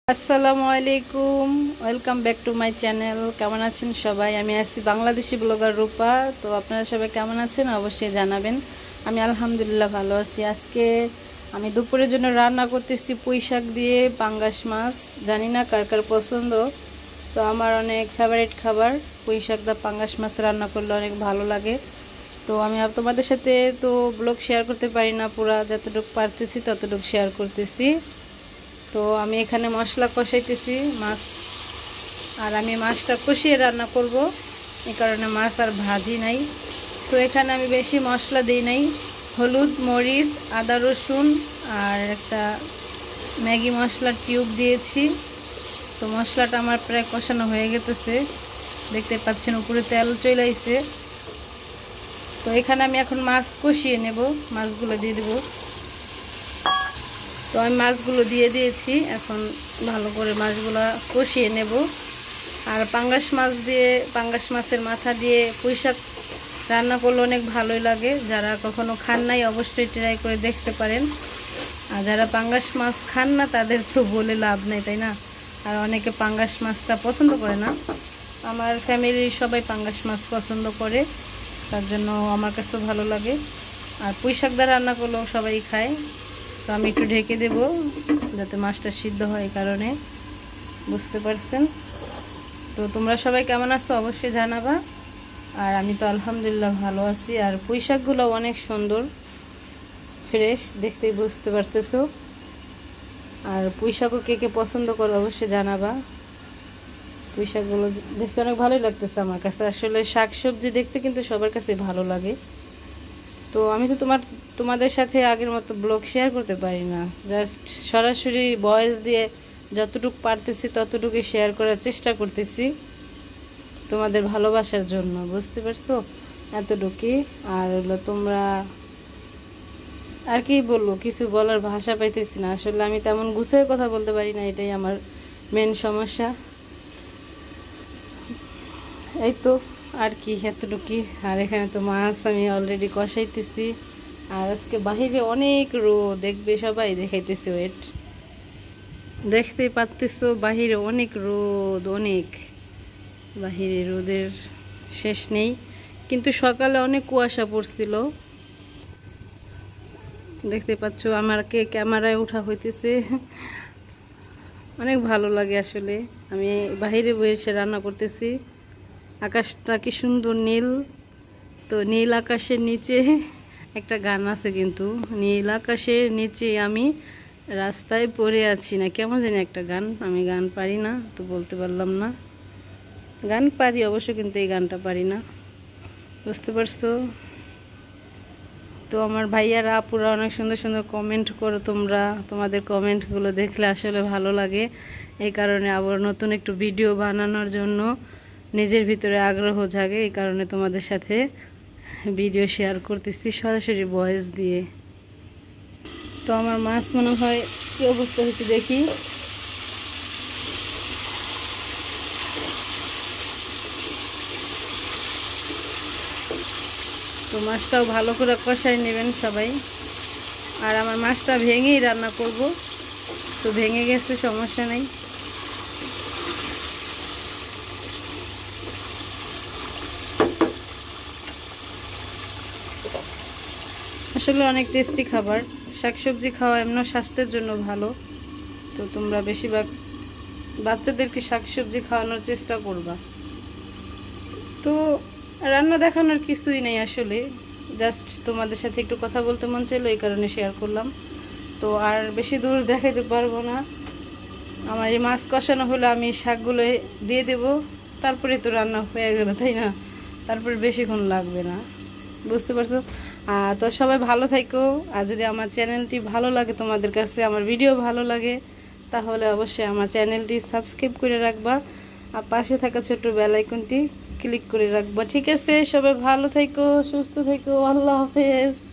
আসসালামু আলাইকুম, welcome back to my channel. কেমন আছেন সবাই? আমি আছি বাংলাদেশি ব্লগার রূপা। তো আপনারা সবাই কেমন আছেন অবশ্যই জানাবেন। আমি আলহামদুলিল্লাহ ভালো আছি। আজকে আমি দুপুরের জন্য রান্না করতেছি পুঁই শাক দিয়ে পাঙ্গাস মাছ। জানি না কার কার পছন্দ, তো আমার অনেক ফেভারিট খাবার। পুঁই শাক দিয়ে পাঙ্গাস মাছ রান্না করলে অনেক ভালো লাগে। তো আমি তোমাদের সাথে তো ব্লগ শেয়ার করতে পারি না, পুরা যতটুকু পারতেছি ততটুকু শেয়ার করতেছি। তো আমি এখানে মশলা কষাইতেছি মাছ, আর আমি মাছটা কষিয়ে রান্না করব, এই কারণে মাছ আর ভাজি নাই। তো এখানে আমি বেশি মশলা দিই নাই, হলুদ, মরিচ, আদা, রসুন আর একটা ম্যাগি মশলার টিউব দিয়েছি। তো মশলাটা আমার প্রায় কষানো হয়ে গেছে, দেখতে পাচ্ছেন উপরে তেল চলে আইছে। তো এখানে আমি এখন মাছ কষিয়ে নেব, মাছগুলো দিয়ে দেবো। তো আমি মাছগুলো দিয়ে দিয়েছি, এখন ভালো করে মাছগুলো কষিয়ে নেব। আর পাঙ্গাস মাছের মাথা দিয়ে পুঁই শাক রান্না করলে অনেক ভালোই লাগে। যারা কখনো খান নাই অবশ্যই ট্রাই করে দেখতে পারেন। আর যারা পাঙ্গাস মাছ খান না তাদের তো বলে লাভ নেই, তাই না? আর অনেকে পাঙ্গাস মাছটা পছন্দ করে না। আমার ফ্যামিলির সবাই পাঙ্গাস মাছ পছন্দ করে, তার জন্য আমার কাছে ভালো লাগে। আর পুঁই শাক দিয়ে রান্না করলেও সবাই খায়। তো আমি একটু ঢেকে দেব যাতে মাছটা সিদ্ধ হয়, এই কারণে। বুঝতে পারছেন? তো তোমরা সবাই কেমন আছো অবশ্যই জানাবা। আর আমি তো আলহামদুলিল্লাহ ভালো আছি। আর পুঁই শাকগুলো অনেক সুন্দর, ফ্রেশ, দেখতেই বুঝতে পারতেছো। আর পুঁই শাকও কে কে পছন্দ করো অবশ্যই জানাবা। পুঁই শাকগুলো দেখতে অনেক ভালোই লাগতেছে আমার কাছে। আসলে শাক সবজি দেখতে কিন্তু সবার কাছে ভালো লাগে। তো আমি তো তোমাদের সাথে আগের মতো ব্লগ শেয়ার করতে পারি না, জাস্ট সরাসরি ভয়েস দিয়ে যতটুকু পারতেছি ততটুকু শেয়ার করার চেষ্টা করতেছি তোমাদের ভালোবাসার জন্য। বুঝতে পারছো? এতটুকুই। আর হলো তোমরা আর কি বলবো, কিছু বলার ভাষা পাইতেছি না। আসলে আমি তেমন গুছিয়ে কথা বলতে পারি না, এটাই আমার মেন সমস্যা। এই তো আর কি, এতটুকুই। আর এখানে তো মাছ আমি অলরেডি কষাইতেছি। আর আজকে বাহিরে অনেক রোদ, দেখবে সবাই, দেখাইতেছি ওয়েট। দেখতেই পাচ্তেছো বাহিরে অনেক রোদ, অনেক। বাহিরে রোদের শেষ নেই, কিন্তু সকালে অনেক কুয়াশা পড়ছিল। দেখতে পাচ্ছ আমাকে ক্যামেরায় ওঠা হইতেছে, অনেক ভালো লাগে আসলে। আমি বাহিরে বসে রান্না করতেছি। আকাশটা কি সুন্দর নীল। তো নীল আকাশের নিচে একটা গান আছে, কিন্তু নীল আকাশের নিচে আমি রাস্তায় পড়ে আছি, না কেমন জানি একটা গান। আমি গান পারি না, তো বলতে পারলাম না। গান পারি অবশ্য, কিন্তু এই গানটা পারি না। বুঝতে পারছো? তো আমার ভাইয়ারা আপুরা অনেক সুন্দর সুন্দর কমেন্ট করো তোমরা। তোমাদের কমেন্টগুলো দেখলে আসলে ভালো লাগে, এই কারণে আবার নতুন একটু ভিডিও বানানোর জন্য নিজের ভিতরে আগ্রহ জাগে। এই কারণে তোমাদের সাথে ভিডিও শেয়ার করতেছি সরাসরি ভয়েস দিয়ে। তো আমার মাছ মনে হয় কী অবস্থা হয়েছে দেখি। তো মাছটাও ভালো করে কষাই নেবেন সবাই। আর আমার মাছটা ভেঙেই রান্না করব, তো ভেঙে গেছে, সমস্যা নেই। আসলে অনেক টেস্টি খাবার। শাকসবজি খাওয়া এমন স্বাস্থ্যের জন্য ভালো। তো তোমরা বেশিরভাগ বাচ্চাদেরকে শাকসবজি খাওয়ানোর চেষ্টা করবা। তো রান্না দেখানোর কিছুই নেই আসলে, জাস্ট তোমাদের সাথে একটু কথা বলতে মন চাইলো, এই কারণে শেয়ার করলাম। তো আর বেশি দূর দেখাইতে পারবো না। আমার এই মাছ কষানো হলে আমি শাকগুলো দিয়ে দেব, তারপরে তো রান্না হয়ে গেল, তাই না? তারপরে বেশিক্ষণ লাগবে না। বুঝতে পারছো? তো সবাই ভালো থাকো। আর যদি আমার চ্যানেলটি ভালো লাগে, তোমাদের কাছে আমার ভিডিও ভালো লাগে, তাহলে অবশ্যই আমার চ্যানেলটি সাবস্ক্রাইব করে রাখবা। আর পাশে থাকা ছোট্ট বেল আইকনটি ক্লিক করে রাখবা। ঠিক আছে? সবাই ভালো থাকো, সুস্থ থাকো। আল্লাহ হাফেজ।